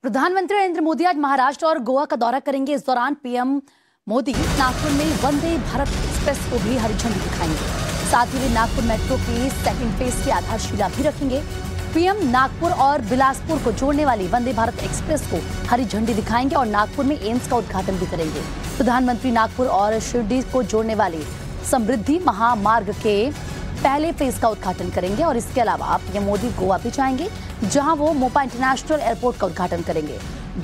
प्रधानमंत्री नरेंद्र मोदी आज महाराष्ट्र और गोवा का दौरा करेंगे। इस दौरान पीएम मोदी नागपुर में वंदे भारत एक्सप्रेस को भी हरी झंडी दिखाएंगे। साथ ही वे नागपुर मेट्रो की सेकंड फेज की आधारशिला भी रखेंगे। पीएम नागपुर और बिलासपुर को जोड़ने वाली वंदे भारत एक्सप्रेस को हरी झंडी दिखाएंगे और नागपुर में एम्स का उद्घाटन भी करेंगे। प्रधानमंत्री नागपुर और शिरडी को जोड़ने वाली समृद्धि महामार्ग के पहले फेज का उद्घाटन करेंगे और इसके अलावा पीएम मोदी गोवा भी जाएंगे, जहां वो मोपा इंटरनेशनल एयरपोर्ट का उद्घाटन करेंगे।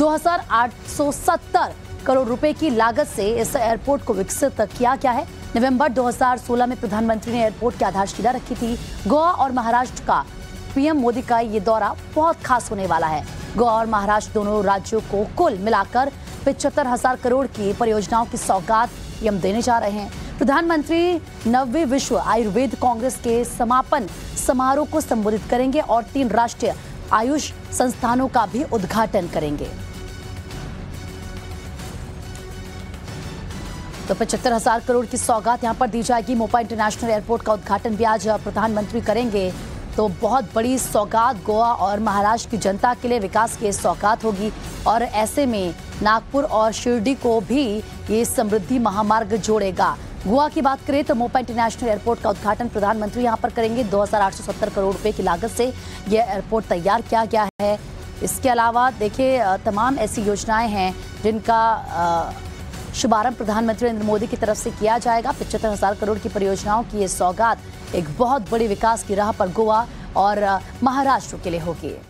2870 करोड़ रुपए की लागत से इस एयरपोर्ट को विकसित किया गया है। नवंबर 2016 में प्रधानमंत्री ने एयरपोर्ट की आधारशिला रखी थी। गोवा और महाराष्ट्र का पीएम मोदी का ये दौरा बहुत खास होने वाला है। गोवा और महाराष्ट्र दोनों राज्यों को कुल मिलाकर 75,000 करोड़ की परियोजनाओं की सौगात पीएम देने जा रहे हैं। प्रधानमंत्री 9वें विश्व आयुर्वेद कांग्रेस के समापन समारोह को संबोधित करेंगे और 3 राष्ट्रीय आयुष संस्थानों का भी उद्घाटन करेंगे। तो 75,000 करोड़ की सौगात यहां पर दी जाएगी। मोपा इंटरनेशनल एयरपोर्ट का उद्घाटन भी आज प्रधानमंत्री करेंगे। तो बहुत बड़ी सौगात गोवा और महाराष्ट्र की जनता के लिए विकास की सौगात होगी और ऐसे में नागपुर और शिरडी को भी ये समृद्धि महामार्ग जोड़ेगा। गोवा की बात करें तो मोपा इंटरनेशनल एयरपोर्ट का उद्घाटन प्रधानमंत्री यहां पर करेंगे। 2870 करोड़ रुपए की लागत से यह एयरपोर्ट तैयार किया गया है। इसके अलावा देखिए तमाम ऐसी योजनाएं हैं जिनका शुभारंभ प्रधानमंत्री नरेंद्र मोदी की तरफ से किया जाएगा। 75,000 करोड़ की परियोजनाओं की ये सौगात एक बहुत बड़ी विकास की राह पर गोवा और महाराष्ट्र के लिए होगी।